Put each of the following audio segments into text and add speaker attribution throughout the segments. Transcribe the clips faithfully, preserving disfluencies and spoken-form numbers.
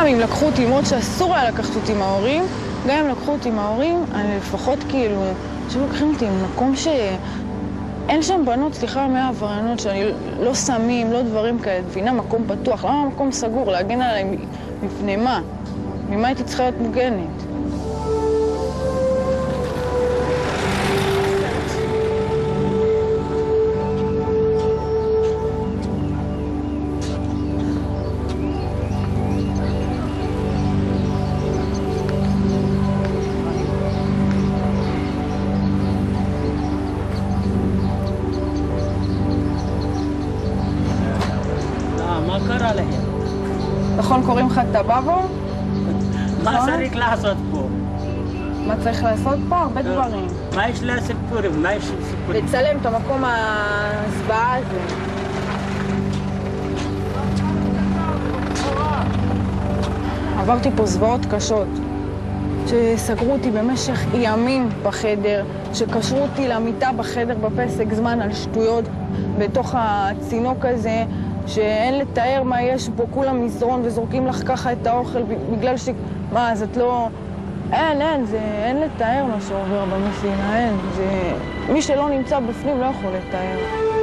Speaker 1: גם אם לקחו אותי, למרות שאסור היה לקחת אותי עם ההורים, גם אם לקחו אותי עם ההורים, אני לפחות כאילו, עכשיו לוקחים אותי ממקום ש... אין שם בנות, סליחה, מהעבריינות, שאני לא סמים, לא דברים כאלה, מבינה, מקום פתוח, למה מקום סגור, להגן עליי מפני מה? ממה הייתי צריכה להיות מוגנת?
Speaker 2: מה קרה להם?
Speaker 1: נכון, קוראים לך טבבו?
Speaker 2: מה צריך לעשות פה?
Speaker 1: מה צריך לעשות פה? הרבה דברים.
Speaker 2: מה יש לסיפורים? מה יש לסיפורים?
Speaker 1: לצלם את המקום הזוועה הזה. עברתי פה זוועות קשות, שסגרו אותי במשך ימים בחדר, שקשרו אותי למיטה בחדר בפסק זמן על שטויות בתוך הצינוק הזה, שאין לתאר מה יש בו, כולם מזרון וזורקים לך ככה את האוכל בגלל ש... מה, אז את לא... אין, אין, זה... אין לתאר מה שעובר במסינה, אין. זה... מי שלא נמצא בפנים לא יכול לתאר.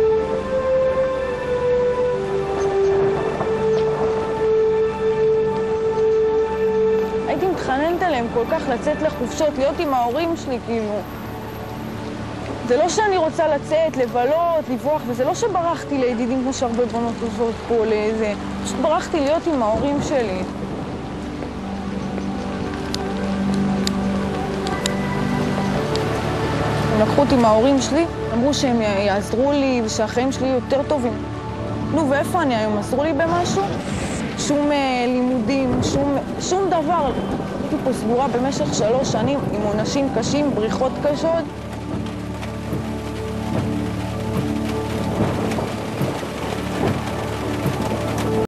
Speaker 1: הייתי מתחננת עליהם כל כך לצאת לחופשות, להיות עם ההורים שלי, כאילו. זה לא שאני רוצה לצאת, לבלות, לברוח, וזה לא שברחתי לידידים כמו שהרבה בנות עושות פה לאיזה... פשוט ברחתי להיות עם ההורים שלי. הם לקחו אותי עם ההורים שלי, אמרו שהם יעזרו לי ושהחיים שלי יותר טובים. נו, ואיפה אני היום? עזרו לי במשהו? שום uh, לימודים, שום, שום דבר. הייתי פה סגורה במשך שלוש שנים עם עונשים קשים, בריחות קשות.